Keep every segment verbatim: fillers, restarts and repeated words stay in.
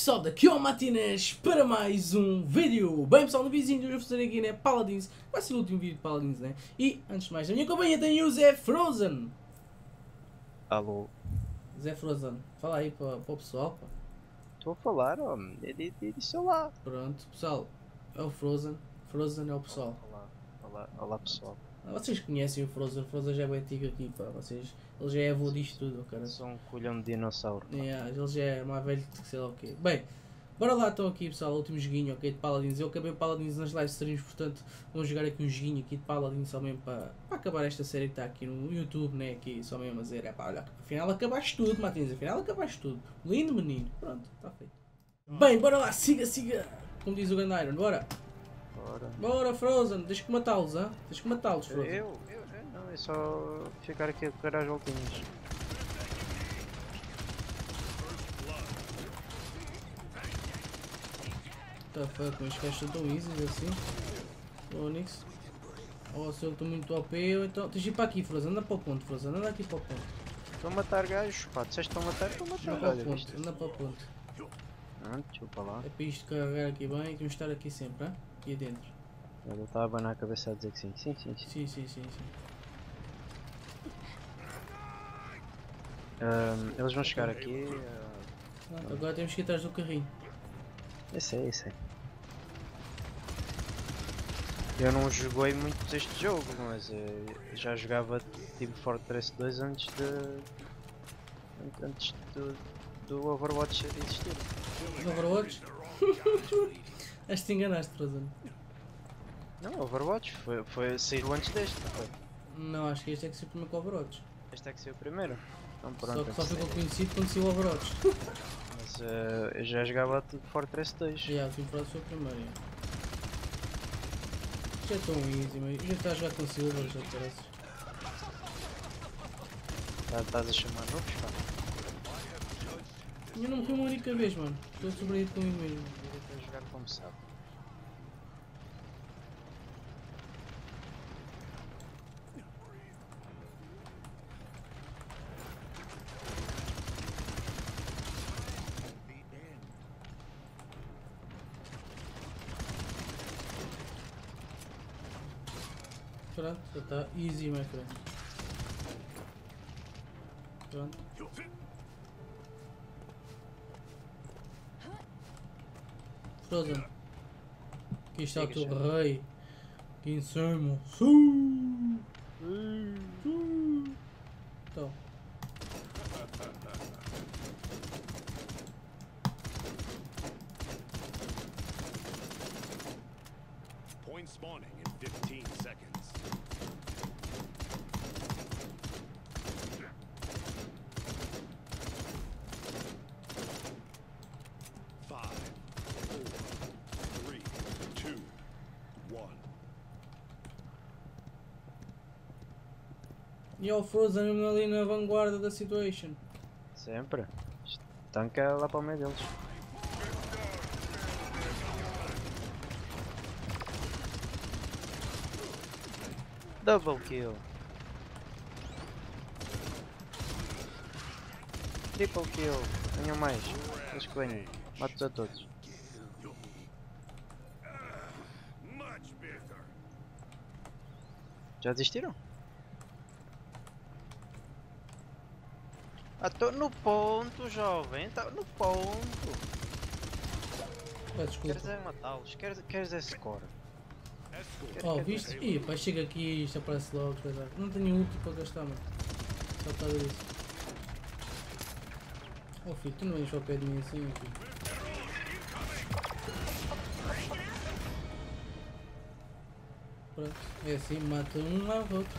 pessoal, daqui ao Matinés para mais um vídeo. Bem pessoal, no vizinho de hoje eu vou fazer aqui, né, Paladins. Vai ser o último vídeo de Paladins, né? E, antes de mais, a minha companhia tem o Zé Frozen. Alô? Zé Frozen, fala aí para, para o pessoal, pá. Estou a falar, ó, ele disse lá. Pronto, pessoal, é o Frozen. Frozen é o pessoal. Olá, olá, olá pessoal. Ah, vocês conhecem o Frozen, o Frozen já é bem antigo aqui, pá. Vocês, ele já é avô disto tudo, cara. Sou um colhão de dinossauro. Yeah, ele já é mais velho que sei lá o quê. Bem, bora lá então aqui pessoal, o último joguinho, ok, de Paladins. Eu acabei o Paladins nas live streams, portanto vamos jogar aqui um joguinho aqui de Paladins só mesmo para, para acabar esta série que está aqui no YouTube, né, aqui só mesmo a dizer, é pá, olha, afinal acabaste tudo, Martins, afinal acabaste tudo. Lindo menino, pronto, está feito. Bem, bora lá, siga, siga, como diz o grande Iron, bora. Bora. Bora Frozen, tens que matá-los, hein? Tens que matá-los, Eu, Frozen. eu, eu, não, é só ficar aqui a correr às voltinhas. Tá fuck, mas gajos são tão easy assim. Onix. Ou se eu estou muito O P, ou então. Tens de ir para aqui, Frozen, anda para o ponto, Frozen, anda aqui para o ponto. Estou a matar gajos, pá, disseste que estão a matar, estou a Anda matar. para o Olha, ponto, viste? anda para o ponto. Não, deixa eu para lá. É para isto carregar aqui bem e temos de estar aqui sempre, hein? Aqui dentro. Ele estava a abanar a cabeça a dizer que sim. Sim, sim, sim. Sim, sim, sim, sim. Ahm, eles vão chegar aqui. ah, Pronto, agora temos que ir atrás do carrinho. Eu sei, eu sei. Eu não joguei muito este jogo, mas eh, já jogava Team Fortress dois antes de. antes do, do Overwatch existir. No Overwatch? Acho que te enganaste, Frozen. Não, Overwatch foi, foi, saiu antes deste, não foi? Não, acho que este é que se primeiro com o Overwatch. Este é que saiu primeiro. Então Só pronto, que só eu ficou sei. conhecido quando saiu o Overwatch. Mas eh, eu já jogava Team Fortress dois. Já, o Team Fortress foi o primeiro. Já. Isto é tão easy, mas já está a jogar com Silver, já parece. Tá- Estás a chamar novos, pá? Eu não morri uma única vez, mano. Estou surpreendido comigo mesmo. Eu estou a jogar como sabe. Pronto, já está easy, my friend. Pronto. Frozen. Aqui está o teu rei. Aqui em cima. Sim. Sim. Então. Point spawning in fifteen seconds. Five, four, three, two, one. E é o Frozen mesmo ali na vanguarda da situation. Sempre. Tanca lá para o meio deles. Double kill. Triple kill. Venham mais. Eles que venham. Mato-os a todos. Much better. Já desistiram? Ah, estou no ponto, jovem. Tá no ponto. Ah, desculpa. Queres é matá-los. Queres, queres é score. Oh, viste? Ih, pá, chega aqui e isto aparece logo. Coisa. Não tenho útil para gastar, mano. Só por causa disso. Oh filho, tu não enches ao pé de mim assim, filho. Pronto, é assim, mata um, leva outro.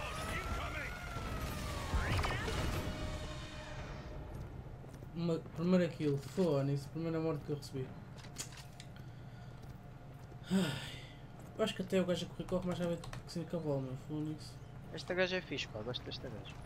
Uma, primeira kill, foda-se, primeira morte que eu recebi. Ai, eu acho que até o gajo a correr corre mais rápido que sem cavalo, meu, foda-se. Esta gaja é fixe, pá. Gosto desta gaja.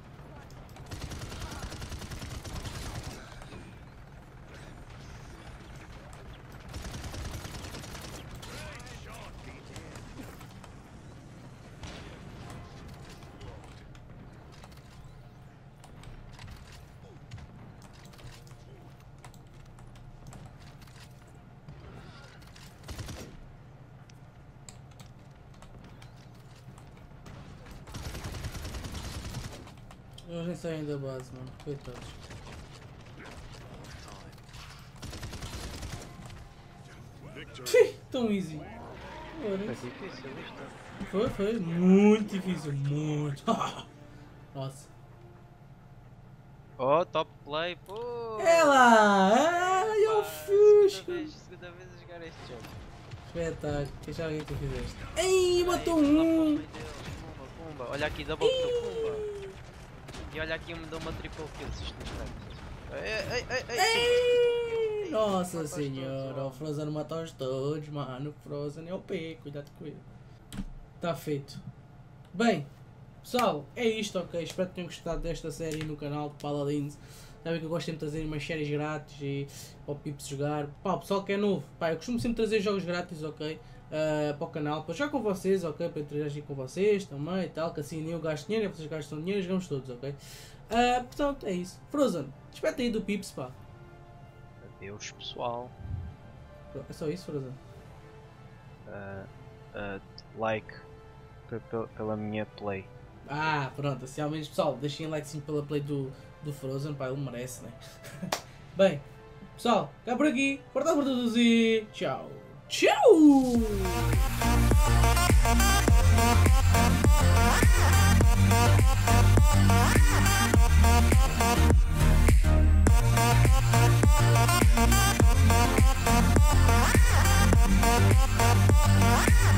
Eles nem saem da base, mano. Coitados. Victory. Tão easy. Foi Olha. difícil isto. Foi, foi. Muito difícil. Muito. Nossa. Oh, top play, pô! É lá! Ai, eu Pá, fiz! Segunda vez, segunda vez a jogar este jogo. Espetáculo. Que já alguém que tu fizeste. Ei, matou Ai, pelo um! amor de Deus, Pumba, pumba. Olha aqui, double kill, pumba. E olha aqui, me deu uma triple kill, se isto nos Ei, ei, ei, ei, ei. Ei! Nossa Mata-os senhora, todos, o Frozen mata-os todos, mano. O Frozen é o P, cuidado com ele. Tá feito. Bem, pessoal, é isto, ok? Espero que tenham gostado desta série no canal de Paladins. Sabem que eu gosto sempre de trazer umas séries grátis e para o Pips jogar. Pá, o pessoal que é novo, pá, eu costumo sempre trazer jogos grátis, ok? Uh, para o canal, para jogar com vocês, ok? Para interagir com vocês também e tal, que assim nem eu gasto dinheiro, vocês gastam dinheiro e jogamos todos, ok? Uh, portanto, é isso. Frozen, despete aí do Pips, pá. Adeus, pessoal. É só isso, Frozen? Uh, uh, like pe- pe- pela minha play. Ah, pronto, assim ao menos, pessoal, deixem like sim pela play do, do Frozen, pá, ele merece, né? Bem, pessoal, cá por aqui, porta por todos e tchau! Tchau! Ah!